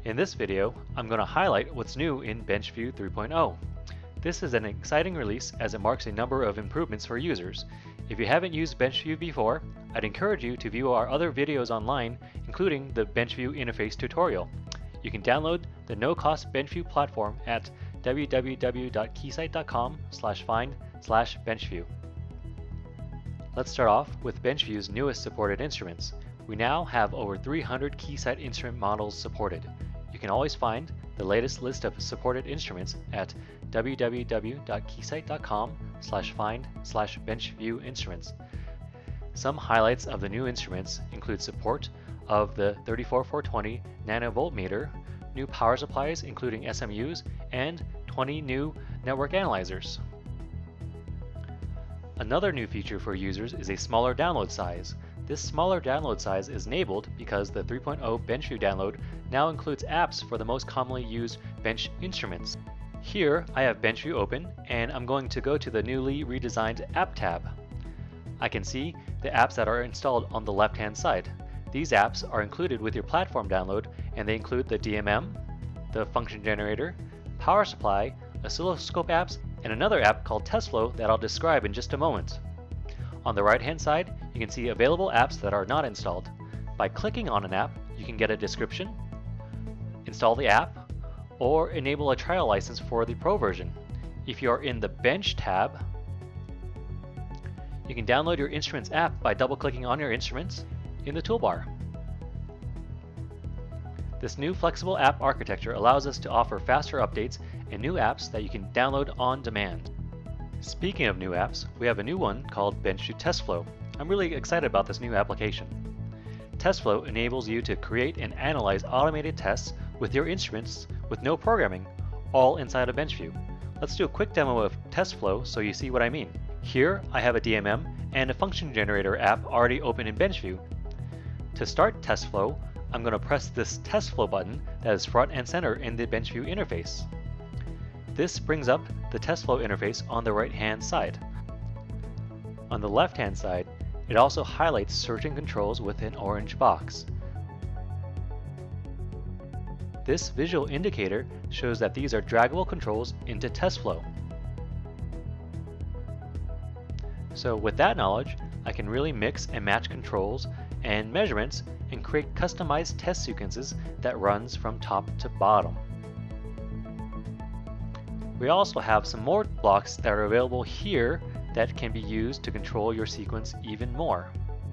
In this video, I'm going to highlight what's new in BenchVue 3.0. This is an exciting release as it marks a number of improvements for users. If you haven't used BenchVue before, I'd encourage you to view our other videos online, including the BenchVue interface tutorial. You can download the no-cost BenchVue platform at www.keysight.com/find/BenchVue. Let's start off with BenchVue's newest supported instruments. We now have over 300 Keysight instrument models supported. You can always find the latest list of supported instruments at www.keysight.com/find/BenchVue instruments. Some highlights of the new instruments include support of the 34420 nanovoltmeter, new power supplies including SMUs, and 20 new network analyzers. Another new feature for users is a smaller download size. This smaller download size is enabled because the 3.0 BenchVue download now includes apps for the most commonly used bench instruments. Here I have BenchVue open and I'm going to go to the newly redesigned App tab. I can see the apps that are installed on the left-hand side. These apps are included with your platform download and they include the DMM, the function generator, power supply, oscilloscope apps, and another app called TestFlow that I'll describe in just a moment. On the right-hand side, you can see available apps that are not installed. By clicking on an app, you can get a description, install the app, or enable a trial license for the Pro version. If you are in the Bench tab, you can download your Instruments app by double-clicking on your instruments in the toolbar. This new flexible app architecture allows us to offer faster updates and new apps that you can download on demand. Speaking of new apps, we have a new one called BenchVue TestFlow. I'm really excited about this new application. TestFlow enables you to create and analyze automated tests with your instruments with no programming, all inside of BenchVue. Let's do a quick demo of TestFlow so you see what I mean. Here I have a DMM and a function generator app already open in BenchVue. To start TestFlow, I'm going to press this TestFlow button that is front and center in the BenchVue interface. This brings up the TestFlow interface on the right-hand side. On the left-hand side, it also highlights certain controls with an orange box. This visual indicator shows that these are draggable controls into TestFlow. So with that knowledge, I can really mix and match controls and measurements and create customized test sequences that runs from top to bottom. We also have some more blocks that are available here that can be used to control your sequence even more.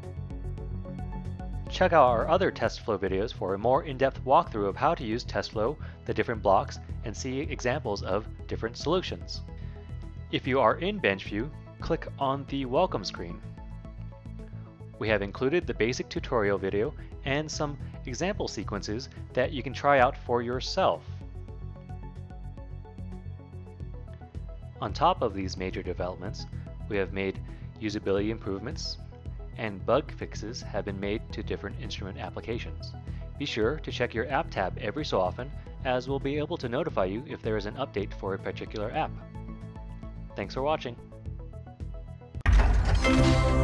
Check out our other TestFlow videos for a more in-depth walkthrough of how to use TestFlow, the different blocks, and see examples of different solutions. If you are in BenchVue, click on the Welcome screen. We have included the basic tutorial video and some example sequences that you can try out for yourself. On top of these major developments, we have made usability improvements and bug fixes have been made to different instrument applications. Be sure to check your App tab every so often, as we'll be able to notify you if there is an update for a particular app. Thanks for watching.